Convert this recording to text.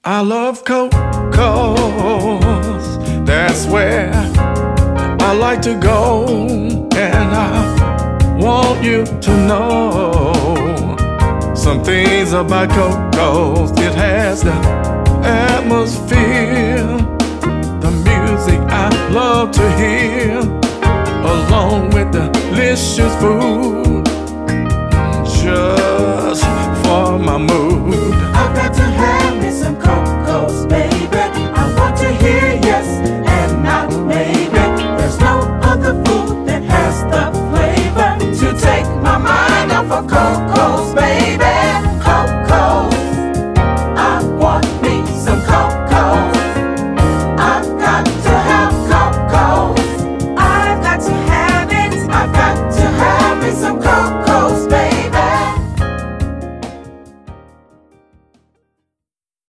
I love KoKo's, that's where I like to go. And I want you to know some things about KoKo's. It has the atmosphere, the music I love to hear, along with the delicious food.